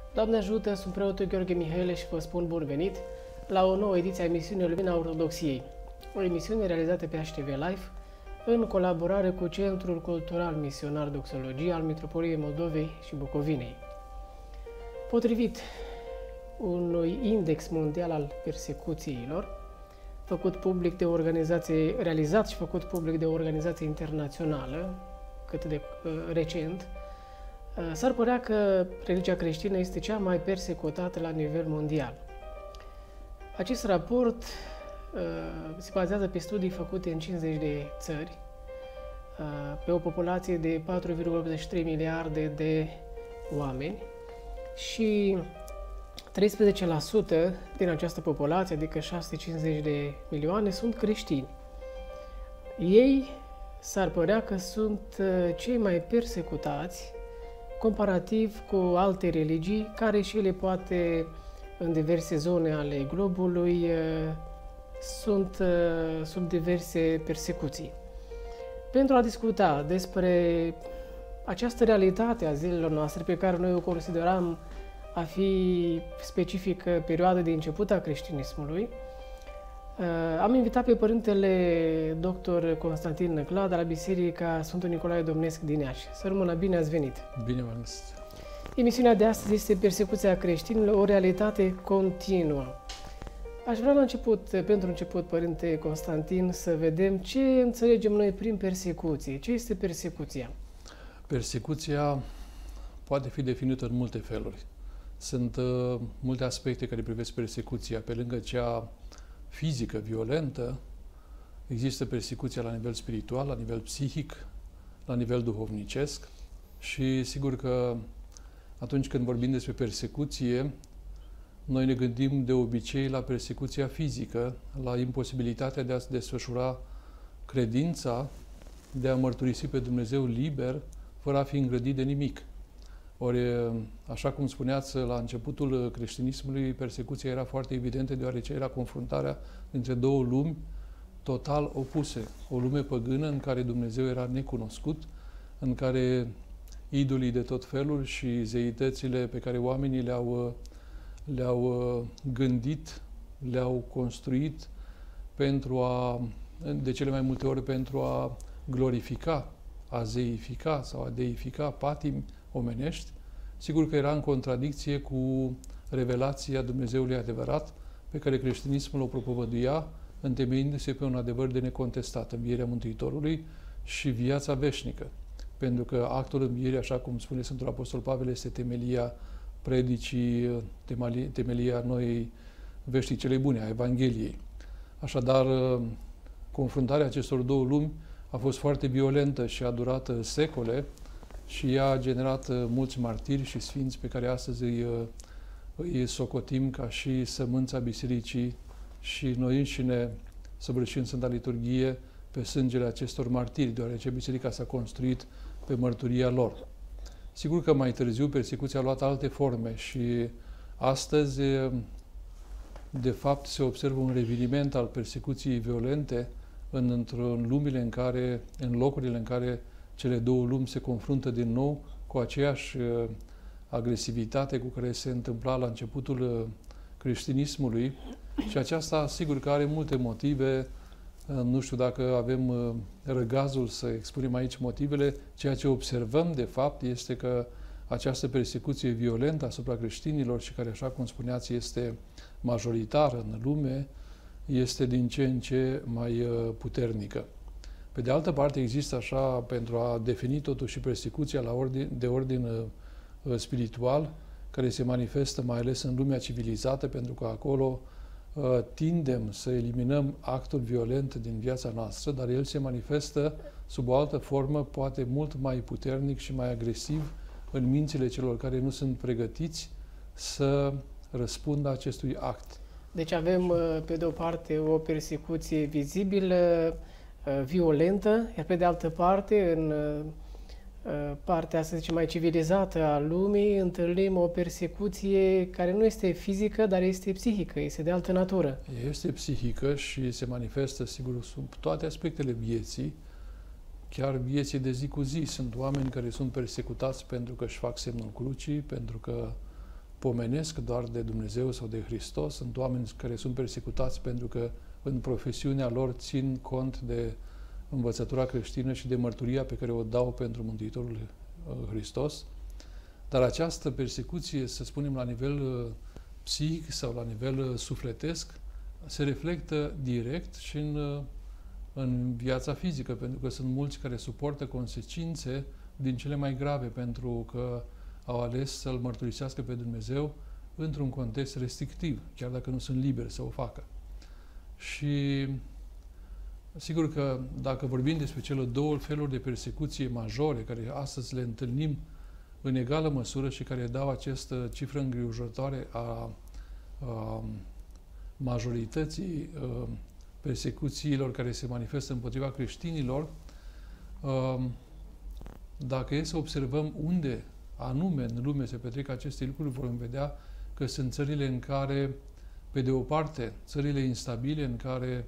Doamne ajută, sunt preotul Gheorghe Mihaile și vă spun bun venit la o nouă ediție a emisiunii Lumina Ortodoxiei, o emisiune realizată pe HTV Live în colaborare cu Centrul Cultural Misionar Doxologie al Mitropoliei Moldovei și Bucovinei. Potrivit unui index mondial al persecuțiilor, realizat și făcut public de o organizație internațională, cât de recent, s-ar părea că religia creștină este cea mai persecutată la nivel mondial. Acest raport se bazează pe studii făcute în 50 de țări, pe o populație de 4,83 miliarde de oameni și 13% din această populație, adică 650 de milioane, sunt creștini. Ei s-ar părea că sunt cei mai persecutați comparativ cu alte religii, care și ele poate în diverse zone ale globului sunt sub diverse persecuții. Pentru a discuta despre această realitate a zilelor noastre, pe care noi o considerăm a fi specifică perioada de început a creștinismului, am invitat pe Părintele Dr. Constantin Năclada de la Biserica Sfântul Nicolae Domnesc din Iași. Să rămână bine, ați venit! Bine v-am găsit! Emisiunea de astăzi este Persecuția creștinilor, o realitate continuă. Aș vrea pentru început, Părinte Constantin, să vedem ce înțelegem noi prin persecuție. Ce este persecuția? Persecuția poate fi definită în multe feluri. Sunt multe aspecte care privesc persecuția. Pe lângă cea fizică, violentă, există persecuția la nivel spiritual, la nivel psihic, la nivel duhovnicesc și sigur că atunci când vorbim despre persecuție, noi ne gândim de obicei la persecuția fizică, la imposibilitatea de a se desfășura credința, de a mărturisi pe Dumnezeu liber, fără a fi îngrădit de nimic. Ori, așa cum spuneați, la începutul creștinismului, persecuția era foarte evidentă, deoarece era confruntarea dintre două lumi total opuse. O lume păgână în care Dumnezeu era necunoscut, în care idolii de tot felul și zeitățile pe care oamenii le-au gândit, le-au construit de cele mai multe ori pentru a glorifica, a zeifica sau a deifica patimi omenești, sigur că era în contradicție cu revelația Dumnezeului adevărat pe care creștinismul o propovăduia, întemeiindu-se pe un adevăr de necontestat, învierea Mântuitorului și viața veșnică. Pentru că actul învierii, așa cum spune Sfântul Apostol Pavel, este temelia predicii, temelia noii vești celei bune, a Evangheliei. Așadar, confruntarea acestor două lumi a fost foarte violentă și a durat secole și ea a generat mulți martiri și sfinți pe care astăzi îi socotim ca și sămânța Bisericii și noi înșine săvârșim Sfânta Liturghie pe sângele acestor martiri, deoarece Biserica s-a construit pe mărturia lor. Sigur că mai târziu persecuția a luat alte forme și astăzi, de fapt, se observă un reveniment al persecuției violente în locurile în care cele două lumi se confruntă din nou cu aceeași agresivitate cu care se întâmpla la începutul creștinismului și aceasta, sigur că are multe motive. Nu știu dacă avem răgazul să expunem aici motivele. Ceea ce observăm, de fapt, este că această persecuție violentă asupra creștinilor și care, așa cum spuneați, este majoritară în lume, este din ce în ce mai puternică. Pe de altă parte, există așa, pentru a defini totuși persecuția de ordin spiritual, care se manifestă mai ales în lumea civilizată, pentru că acolo tindem să eliminăm actul violent din viața noastră, dar el se manifestă sub o altă formă, poate mult mai puternic și mai agresiv în mințile celor care nu sunt pregătiți să răspundă acestui act. Deci avem, pe de o parte, o persecuție vizibilă, violentă, iar pe de altă parte, în partea, să zicem, mai civilizată a lumii, întâlnim o persecuție care nu este fizică, dar este psihică, este de altă natură. Este psihică și se manifestă, sigur, sub toate aspectele vieții, chiar vieții de zi cu zi. Sunt oameni care sunt persecutați pentru că își fac semnul crucii, pentru că pomenesc doar de Dumnezeu sau de Hristos, sunt oameni care sunt persecutați pentru că în profesiunea lor țin cont de învățătura creștină și de mărturia pe care o dau pentru Mântuitorul Hristos. Dar această persecuție, să spunem, la nivel psihic sau la nivel sufletesc, se reflectă direct și în viața fizică, pentru că sunt mulți care suportă consecințe din cele mai grave, pentru că au ales să-L mărturisească pe Dumnezeu într-un context restrictiv, chiar dacă nu sunt liberi să o facă. Și sigur că dacă vorbim despre cele două feluri de persecuție majore, care astăzi le întâlnim în egală măsură și care dau această cifră îngrijorătoare a majorității persecuțiilor care se manifestă împotriva creștinilor, dacă e să observăm unde anume în lume se petrec aceste lucruri, vom vedea că sunt țările în care, pe de o parte, țările instabile în care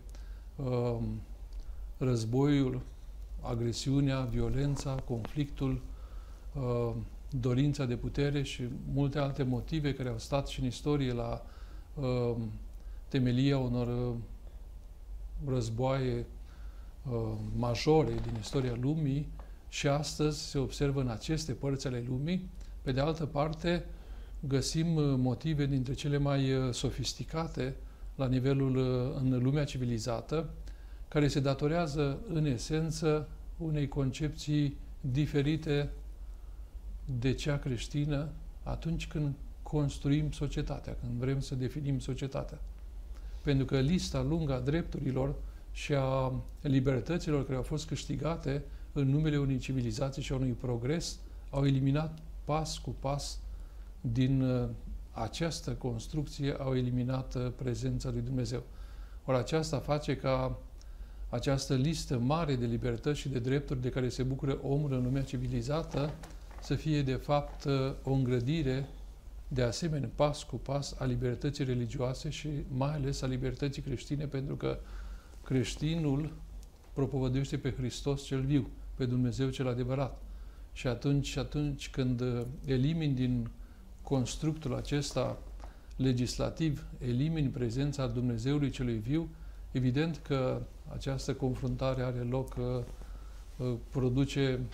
războiul, agresiunea, violența, conflictul, dorința de putere și multe alte motive care au stat și în istorie la temelia unor războaie majore din istoria lumii, și astăzi se observă în aceste părți ale lumii. Pe de altă parte, găsim motive dintre cele mai sofisticate la nivelul în lumea civilizată, care se datorează în esență unei concepții diferite de cea creștină atunci când construim societatea, când vrem să definim societatea. Pentru că lista lungă a drepturilor și a libertăților care au fost câștigate în numele unei civilizații și a unui progres au eliminat pas cu pas din această construcție, au eliminat prezența lui Dumnezeu. Ori aceasta face ca această listă mare de libertăți și de drepturi de care se bucură omul în lumea civilizată să fie, de fapt, o îngrădire de asemenea, pas cu pas, a libertății religioase și mai ales a libertății creștine, pentru că creștinul propovăduiește pe Hristos cel viu, pe Dumnezeu cel adevărat. Și atunci când elimini din constructul acesta legislativ, elimini prezența Dumnezeului celui viu, evident că această confruntare are loc, produce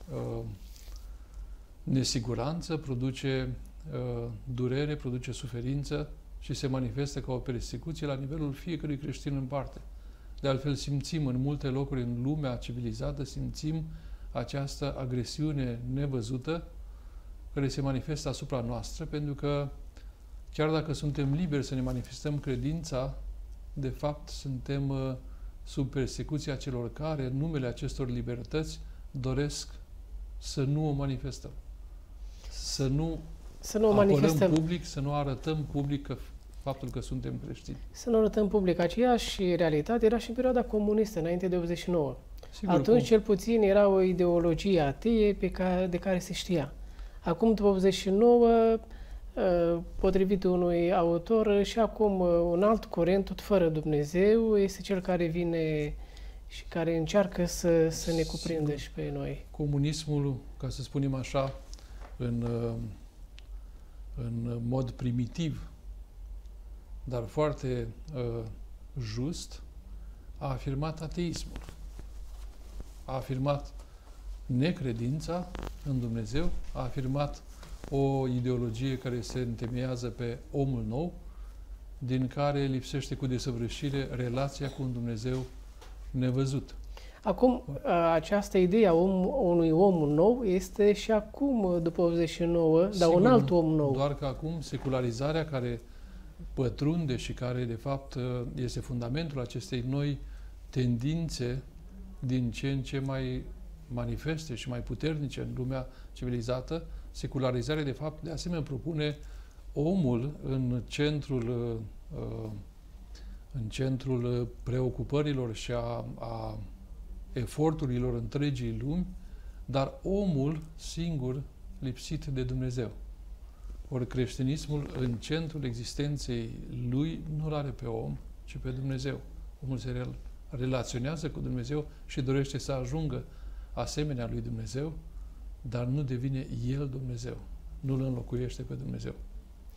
nesiguranță, produce durere, produce suferință și se manifestă ca o persecuție la nivelul fiecărui creștin în parte. De altfel, simțim în multe locuri în lumea civilizată, simțim această agresiune nevăzută care se manifestă asupra noastră, pentru că chiar dacă suntem liberi să ne manifestăm credința, de fapt suntem sub persecuția celor care, în numele acestor libertăți, doresc să nu o manifestăm. Să nu o manifestăm public, să nu arătăm public faptul că suntem creștini. Să nu arătăm public. Aceeași realitate era și în perioada comunistă, înainte de 89. Sigur, atunci, cel puțin, era o ideologie atee de care se știa. Acum, după 89, potrivit unui autor, și acum un alt curent, tot fără Dumnezeu, este cel care vine și care încearcă să ne cuprindă și pe noi. Comunismul, ca să spunem așa, în mod primitiv, dar foarte just, a afirmat ateismul. A afirmat necredința în Dumnezeu, a afirmat o ideologie care se întemeiază pe omul nou, din care lipsește cu desăvârșire relația cu un Dumnezeu nevăzut. Acum, această idee a unui om nou este și acum, după 89, dar un alt om nou. Doar că acum secularizarea care pătrunde și care, de fapt, este fundamentul acestei noi tendințe din ce în ce mai manifeste și mai puternice în lumea civilizată, secularizarea, de fapt, de asemenea propune omul în centrul preocupărilor și a eforturilor întregii lumi, dar omul singur lipsit de Dumnezeu. Ori creștinismul, în centrul existenței lui, nu-l are pe om, ci pe Dumnezeu. Omul se relaționează cu Dumnezeu și dorește să ajungă asemenea lui Dumnezeu, dar nu devine el Dumnezeu. Nu îl înlocuiește pe Dumnezeu.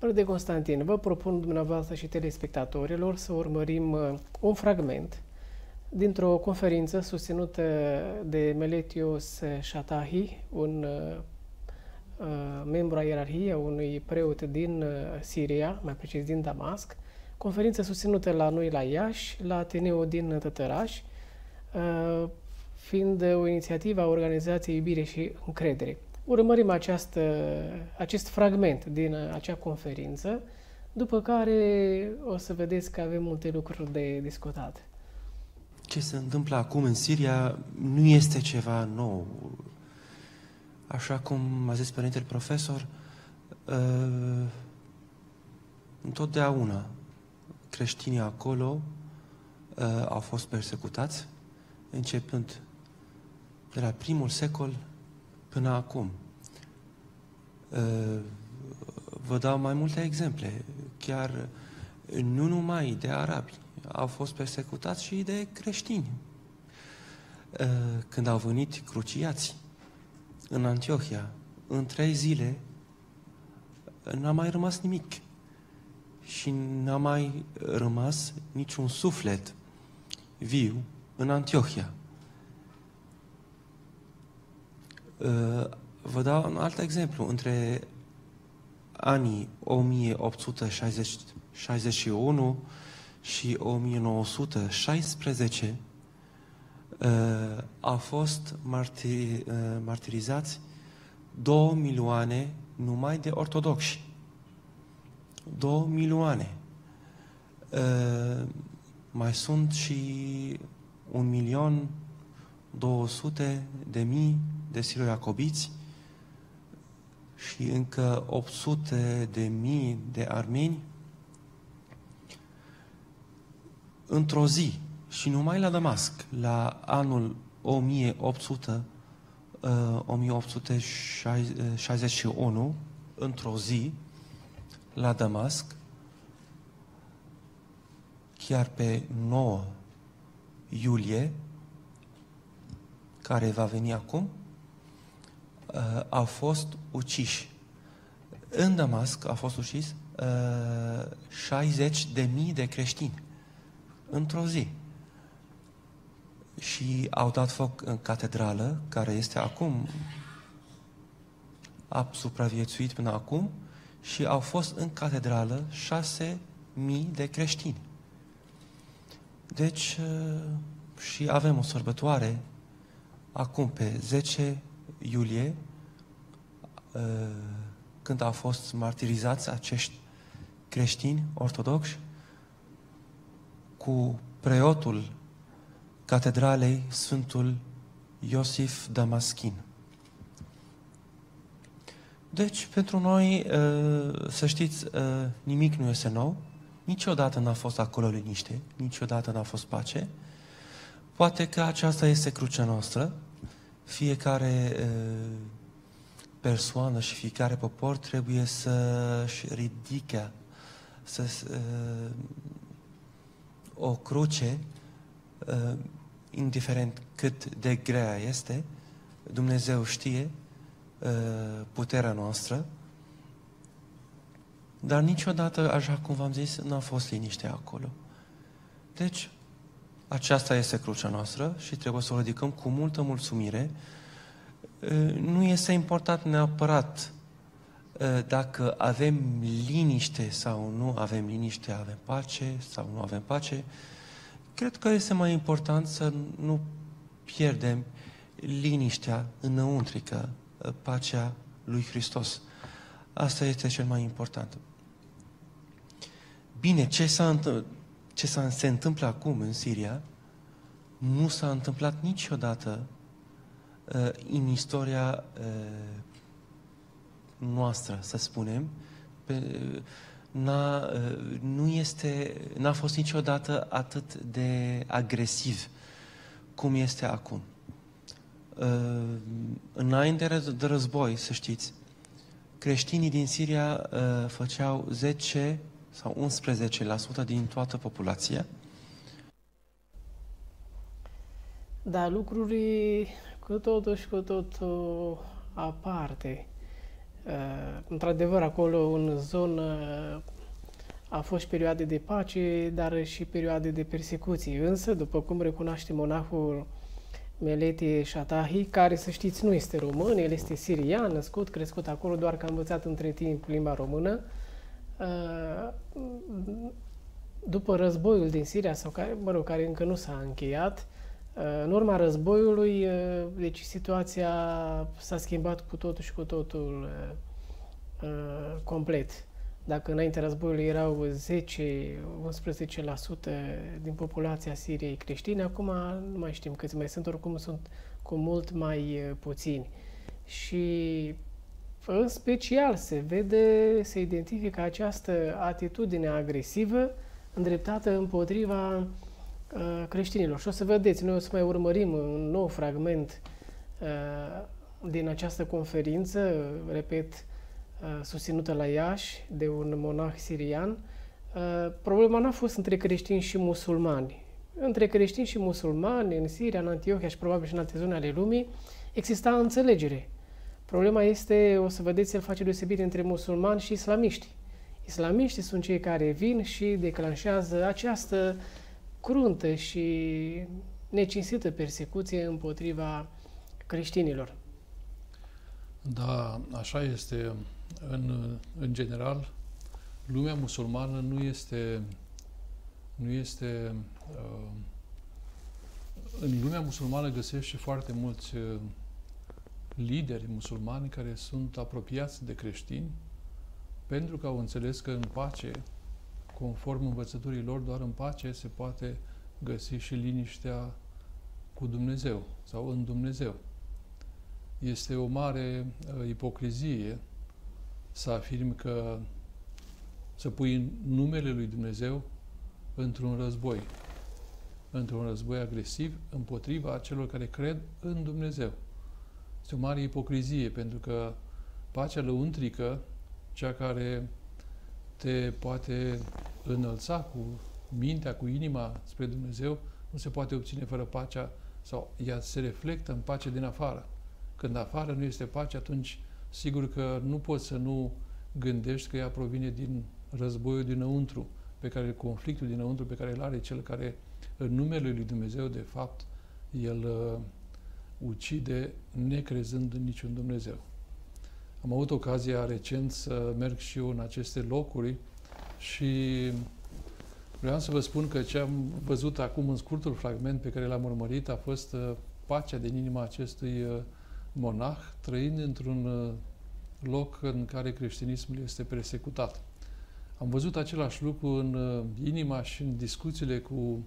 Părinte Constantin, vă propun dumneavoastră și telespectatorilor să urmărim un fragment dintr-o conferință susținută de Meletios Shatahi, un membru a ierarhiei, unui preot din Siria, mai precis din Damasc, conferință susținută la noi la Iași, la Ateneu din Tătăraș, fiind o inițiativă a Organizației Iubire și Încredere. Urmărim acest fragment din acea conferință, după care o să vedeți că avem multe lucruri de discutat. Ce se întâmplă acum în Siria nu este ceva nou. Așa cum a zis Părintele Profesor, întotdeauna creștinii acolo au fost persecutați, începând de la primul secol până acum. Vă dau mai multe exemple. Chiar nu numai de arabi, au fost persecutați și de creștini. Când au venit cruciați în Antiohia, în 3 zile n-a mai rămas nimic și n-a mai rămas niciun suflet viu în Antiohia. Vă dau un alt exemplu. Între anii 1861 și 1916 au fost martirizați 2 milioane numai de ortodoxi. 2 milioane. Mai sunt și 1.200.000 de siro-iacobiți și încă 800.000 de armeni într-o zi. Și numai la Damasc, la anul 1861, într-o zi, la Damasc, chiar pe 9 iulie, care va veni acum, au fost uciși. În Damasc au fost ucis 60.000 de creștini într-o zi. Și au dat foc în catedrală, care este acum, a supraviețuit până acum, și au fost în catedrală 6.000 de creștini. Deci, și avem o sărbătoare acum pe 10 iulie, când au fost martirizați acești creștini ortodoxi, cu preotul catedralei Sfântul Iosif Damaschin. Deci, pentru noi, să știți, nimic nu este nou. Niciodată n-a fost acolo liniște, niciodată n-a fost pace. Poate că aceasta este crucea noastră. Fiecare persoană și fiecare popor trebuie să-și ridice o cruce, indiferent cât de grea este. Dumnezeu știe puterea noastră, dar niciodată, așa cum v-am zis, n-a fost liniște acolo. Deci, aceasta este crucea noastră și trebuie să o ridicăm cu multă mulțumire. Nu este important neapărat dacă avem liniște sau nu avem liniște, avem pace sau nu avem pace. Cred că este mai important să nu pierdem liniștea înăuntrică, pacea lui Hristos. Asta este cel mai important. Bine, ce se întâmplă acum în Siria nu s-a întâmplat niciodată în istoria noastră, să spunem. N-a fost niciodată atât de agresiv cum este acum. Înainte de război, să știți, creștinii din Siria făceau 10 sau 11% din toată populația. Da, lucruri cu totul și cu totul aparte. Într-adevăr, acolo în zonă a fost perioade de pace, dar și perioade de persecuție. Însă, după cum recunoaște monahul Meleti Shatahi, care, să știți, nu este român, el este sirian, născut, crescut acolo, doar că a învățat între timp limba română. După războiul din Siria, sau care încă nu s-a încheiat, în urma războiului, deci situația s-a schimbat cu totul și cu totul complet. Dacă înainte războiului erau 10-11% din populația Siriei creștini, acum nu mai știm câți mai sunt, oricum sunt cu mult mai puțini. Și în special se identifică această atitudine agresivă îndreptată împotriva creștinilor. Și o să vedeți, noi o să mai urmărim un nou fragment din această conferință, repet, susținută la Iași de un monah sirian. Problema n-a fost între creștini și musulmani. Între creștini și musulmani, în Siria, în Antiohia și probabil și în alte zone ale lumii, exista înțelegere. Problema este, o să vedeți, el face deosebire între musulmani și islamiști. Islamiștii sunt cei care vin și declanșează această cruntă și necinstită persecuție împotriva creștinilor. Da, așa este. În general, lumea musulmană nu este în lumea musulmană găsești foarte mulți lideri musulmani care sunt apropiați de creștini, pentru că au înțeles că în pace, conform învățăturii lor, doar în pace se poate găsi și liniștea cu Dumnezeu sau în Dumnezeu. Este o mare ipocrizie să afirmi că să pui numele lui Dumnezeu într-un război agresiv împotriva celor care cred în Dumnezeu. Este o mare ipocrizie, pentru că pacea lăuntrică, cea care te poate înălța cu mintea, cu inima spre Dumnezeu, nu se poate obține fără pacea, sau ea se reflectă în pace din afară. Când afară nu este pace, atunci sigur că nu poți să nu gândești că ea provine din războiul dinăuntru, conflictul dinăuntru pe care îl are cel care, în numele lui Dumnezeu, de fapt, el ucide necrezând în niciun Dumnezeu. Am avut ocazia recent să merg și eu în aceste locuri și vreau să vă spun că ce am văzut acum în scurtul fragment pe care l-am urmărit a fost pacea din inima acestui monah, trăind într-un loc în care creștinismul este persecutat. Am văzut același lucru în inima și în discuțiile cu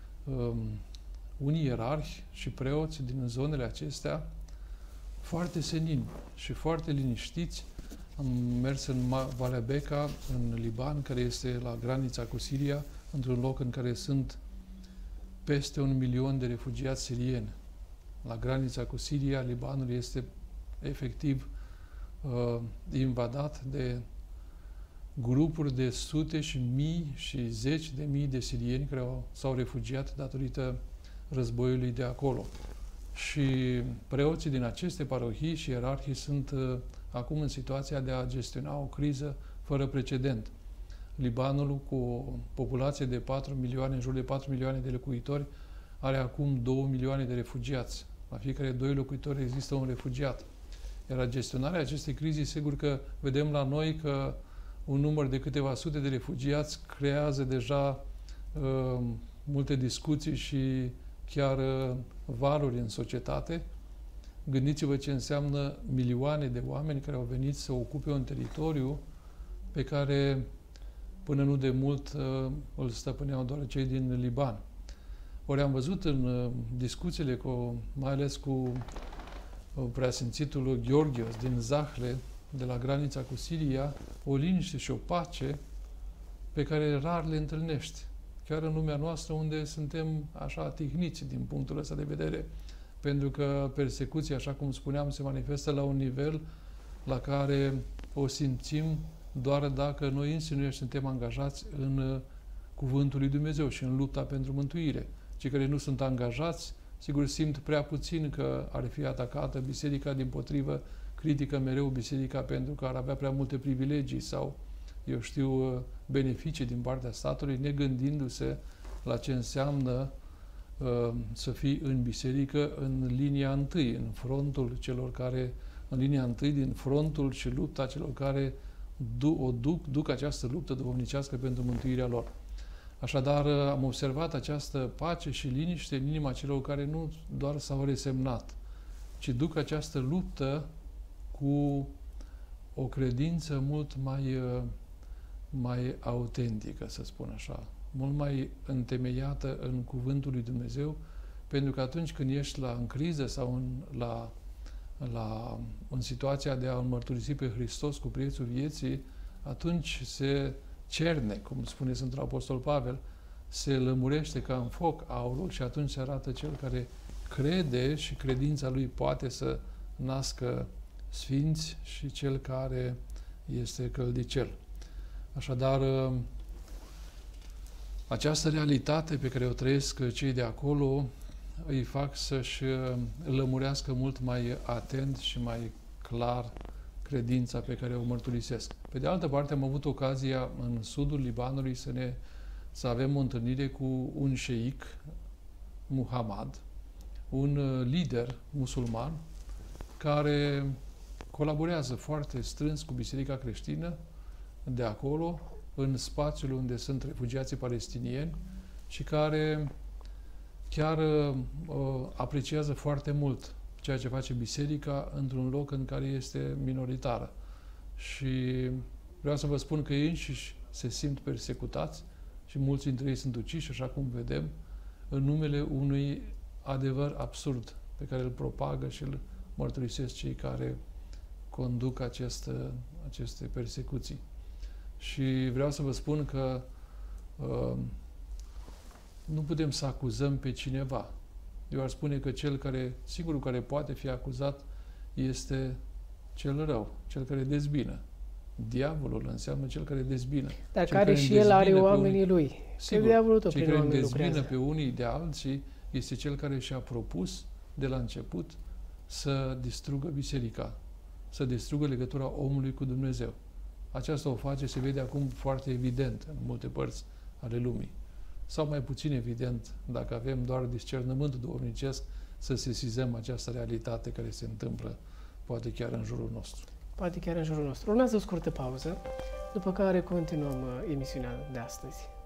unii ierarhi și preoți din zonele acestea, foarte senini și foarte liniștiți. Am mers în Valea Beca, în Liban, care este la granița cu Siria, într-un loc în care sunt peste 1 milion de refugiați sirieni. La granița cu Siria, Libanul este efectiv invadat de grupuri de sute și mii și zeci de mii de sirieni care s-au refugiat datorită războiului de acolo. Și preoții din aceste parohii și ierarhii sunt acum în situația de a gestiona o criză fără precedent. Libanul, cu o populație de 4 milioane, în jur de 4 milioane de locuitori, are acum 2 milioane de refugiați. La fiecare 2 locuitori există un refugiat. Iar gestionarea acestei crize, sigur că vedem la noi că un număr de câteva sute de refugiați creează deja multe discuții și chiar valuri în societate. Gândiți-vă ce înseamnă milioane de oameni care au venit să ocupe un teritoriu pe care până nu de mult îl stăpâneau doar cei din Liban. Ori am văzut în discuțiile, mai ales cu preasfințitul Gheorghios din Zahle, de la granița cu Siria, o liniște și o pace pe care rar le întâlnești. Chiar în lumea noastră, unde suntem așa tihniți din punctul ăsta de vedere, pentru că persecuția, așa cum spuneam, se manifestă la un nivel la care o simțim doar dacă noi înșine suntem angajați în cuvântul lui Dumnezeu și în lupta pentru mântuire. Cei care nu sunt angajați, sigur, simt prea puțin că ar fi atacată biserica, dimpotrivă, critică mereu biserica pentru că ar avea prea multe privilegii sau, eu știu, beneficii din partea statului, negândindu-se la ce înseamnă să fii în biserică în linia întâi, în frontul celor care, în linia întâi din frontul și lupta celor care duc această luptă duhovnicească pentru mântuirea lor. Așadar, am observat această pace și liniște în inima celor care nu doar s-au resemnat, ci duc această luptă cu o credință mult mai autentică, să spun așa, mult mai întemeiată în Cuvântul lui Dumnezeu, pentru că atunci când ești în criză sau în situația de a-L mărturisi pe Hristos cu prețul vieții, atunci se cerne, cum spune Sfântul Apostol Pavel, se lămurește ca în foc aurul și atunci se arată cel care crede și credința lui poate să nască sfinți și cel care este căldicel. Așadar, această realitate pe care o trăiesc cei de acolo îi fac să-și lămurească mult mai atent și mai clar credința pe care o mărturisesc. Pe de altă parte, am avut ocazia în sudul Libanului să avem o întâlnire cu un șeic, Muhammad, un lider musulman care colaborează foarte strâns cu Biserica Creștină de acolo, în spațiul unde sunt refugiații palestinieni și care chiar apreciază foarte mult ceea ce face biserica într-un loc în care este minoritară. Și vreau să vă spun că ei înșiși se simt persecutați și mulți dintre ei sunt uciși, așa cum vedem, în numele unui adevăr absurd pe care îl propagă și îl mărturisesc cei care conduc aceste persecuții. Și vreau să vă spun că nu putem să acuzăm pe cineva. Eu ar spune că singurul care poate fi acuzat este cel rău, cel care dezbină. Diavolul înseamnă cel care dezbină. Dar care și el are oamenii lui. Sigur, diavolul tot cel prin care oameni dezbină lucrează. pe unii de alții este cel care și-a propus de la început să distrugă biserica, să distrugă legătura omului cu Dumnezeu. Aceasta o face, se vede acum foarte evident în multe părți ale lumii. Sau mai puțin evident, dacă avem doar discernământul duhovnicesc, să sesizăm această realitate care se întâmplă, poate chiar în jurul nostru. Poate chiar în jurul nostru. Urmează o scurtă pauză, după care continuăm emisiunea de astăzi.